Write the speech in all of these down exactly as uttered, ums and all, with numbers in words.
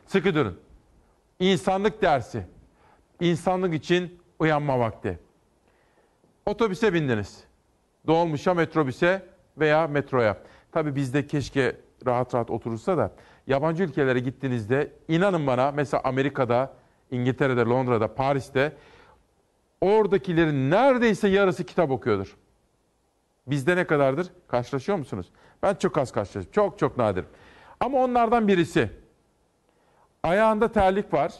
Sıkı durun. İnsanlık dersi. İnsanlık için uyanma vakti. Otobüse bindiniz. Dolmuşa, metrobüse veya metroya. Tabii bizde keşke rahat rahat oturursa da yabancı ülkelere gittiğinizde inanın bana, mesela Amerika'da, İngiltere'de, Londra'da, Paris'te oradakilerin neredeyse yarısı kitap okuyordur. Bizde ne kadardır? Karşılaşıyor musunuz? Ben çok az karşılaşıyorum. Çok çok nadir. Ama onlardan birisi. Ayağında terlik var.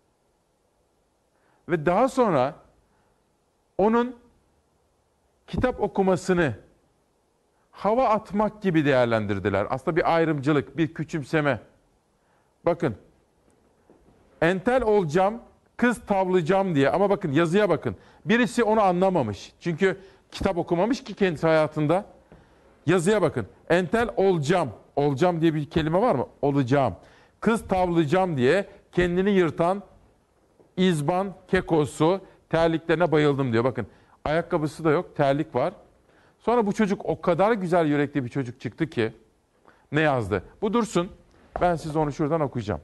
Ve daha sonra onun kitap okumasını hava atmak gibi değerlendirdiler. Aslında bir ayrımcılık, bir küçümseme. Bakın, entel olacağım, kız tavlayacağım diye. Ama bakın, yazıya bakın. Birisi onu anlamamış. Çünkü kitap okumamış ki kendisi hayatında. Yazıya bakın. Entel olacağım. Olacağım diye bir kelime var mı? Olacağım. Kız tavlayacağım diye kendini yırtan İzban kekosu, terliklerine bayıldım diyor. Bakın, ayakkabısı da yok, terlik var. Sonra bu çocuk o kadar güzel yürekli bir çocuk çıktı ki ne yazdı? Bu dursun. Ben size onu şuradan okuyacağım.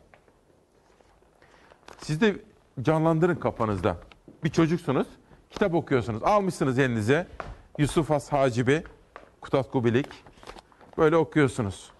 Siz de canlandırın kafanızda. Bir çocuksunuz, kitap okuyorsunuz. Almışsınız elinize Yusuf Has Hacibi, Kutat Kubilik. Böyle okuyorsunuz.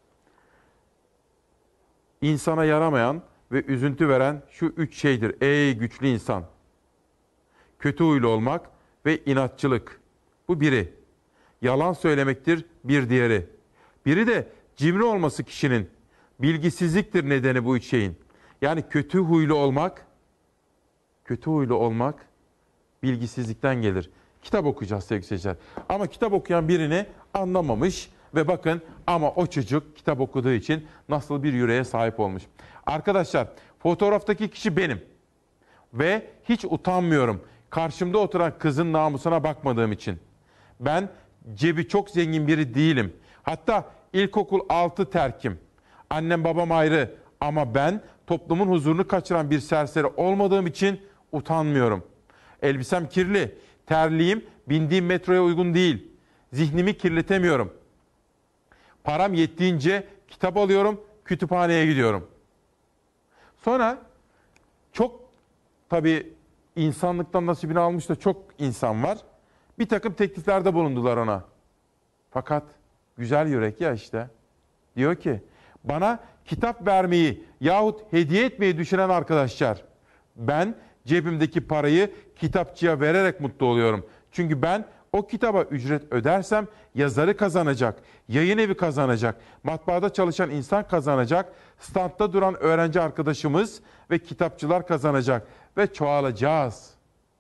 İnsana yaramayan ve üzüntü veren şu üç şeydir. Ey güçlü insan! Kötü huylu olmak ve inatçılık. Bu biri. Yalan söylemektir bir diğeri. Biri de cimri olması kişinin. Bilgisizliktir nedeni bu üç şeyin. Yani kötü huylu olmak, kötü huylu olmak bilgisizlikten gelir. Kitap okuyacağız sevgili seyirciler. Ama kitap okuyan birini anlamamış ve bakın ama o çocuk kitap okuduğu için nasıl bir yüreğe sahip olmuş. Arkadaşlar, fotoğraftaki kişi benim ve hiç utanmıyorum. Karşımda oturan kızın namusuna bakmadığım için. Ben cebi çok zengin biri değilim. Hatta ilkokul altı terkim. Annem babam ayrı ama ben toplumun huzurunu kaçıran bir serseri olmadığım için utanmıyorum. Elbisem kirli, terliğim bindiğim metroya uygun değil. Zihnimi kirletemiyorum. Param yettiğince kitap alıyorum, kütüphaneye gidiyorum. Sonra çok tabii insanlıktan nasibini almış da çok insan var. Bir takım tekliflerde bulundular ona. Fakat güzel yürek ya işte. Diyor ki bana kitap vermeyi yahut hediye etmeyi düşünen arkadaşlar, ben cebimdeki parayı kitapçıya vererek mutlu oluyorum. Çünkü ben o kitaba ücret ödersem yazarı kazanacak, yayın evi kazanacak, matbaada çalışan insan kazanacak, standta duran öğrenci arkadaşımız ve kitapçılar kazanacak ve çoğalacağız.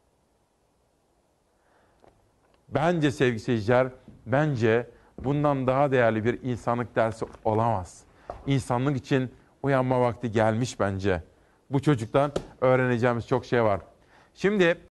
Bence sevgili seyirciler, bence bundan daha değerli bir insanlık dersi olamaz. İnsanlık için uyanma vakti gelmiş bence. Bu çocuktan öğreneceğimiz çok şey var. Şimdi